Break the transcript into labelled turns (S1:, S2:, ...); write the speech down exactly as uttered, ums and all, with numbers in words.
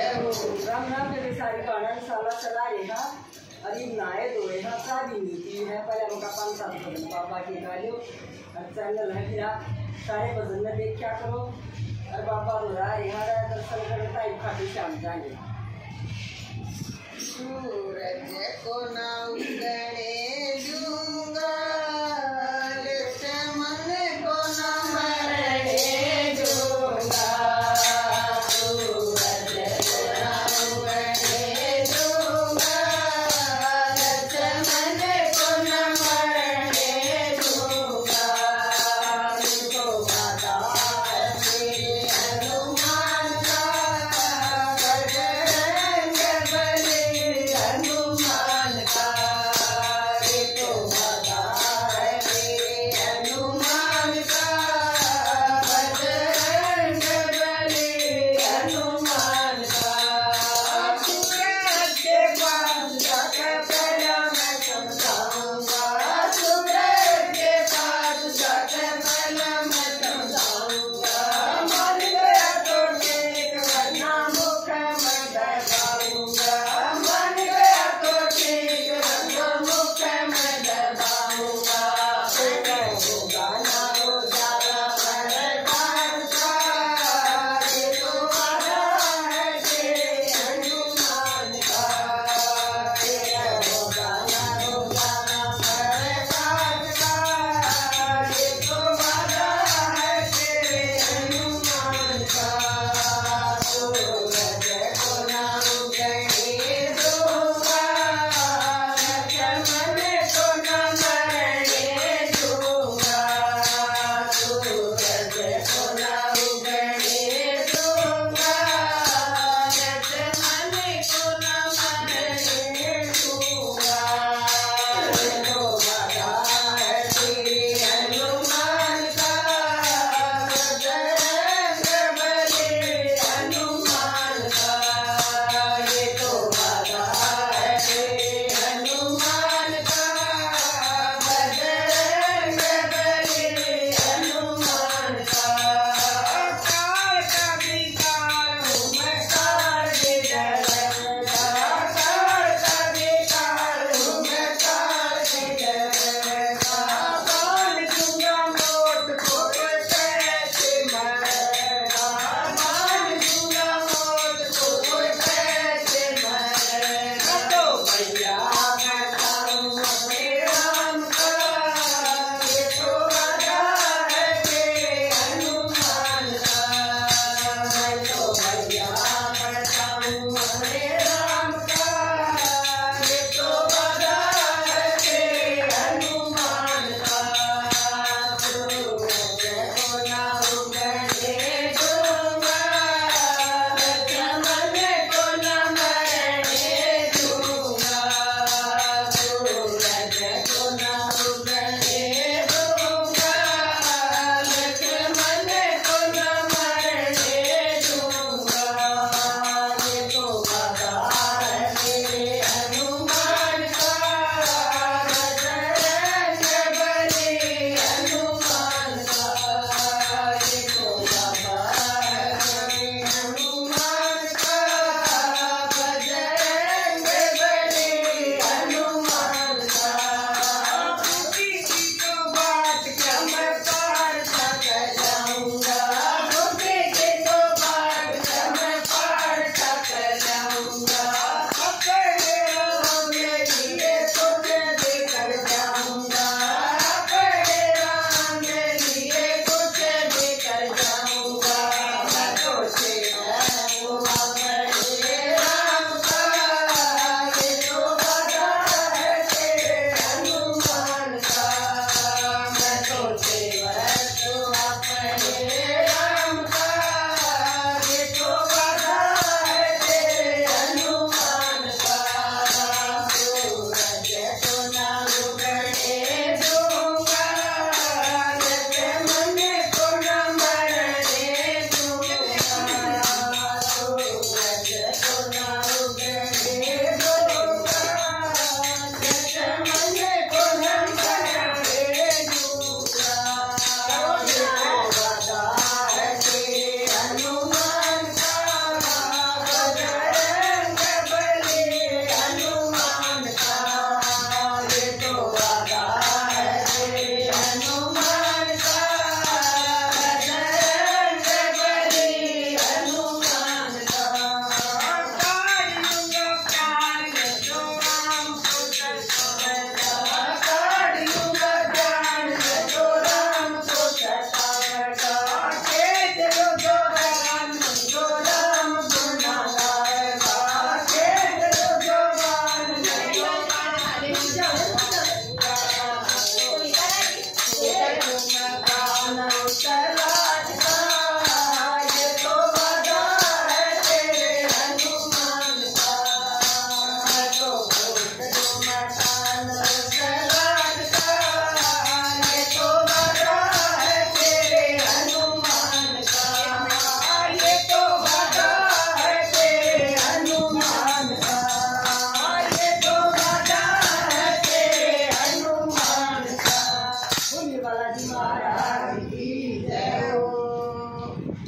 S1: राम राम के सारी कानन साला चला रेहा अरे नाए दो रेहा शादी नीति है पहले उनका पाँच साल पहले पापा की गालियों और चैनल है फिर सारे पसंद में देख क्या करो और पापा तो रहा यहाँ रहा दर्शन करता है खाटी शाम जाने
S2: सूरज को ना उगने दूंगा लक्ष्मण को ना मरने दूंगा सूरज को ना उगने दूंगा लक्ष्मण को ना मरने दूंगा तो माता मेरे हनुमान का बजरंग बली हनुमान का रे तो
S1: सारा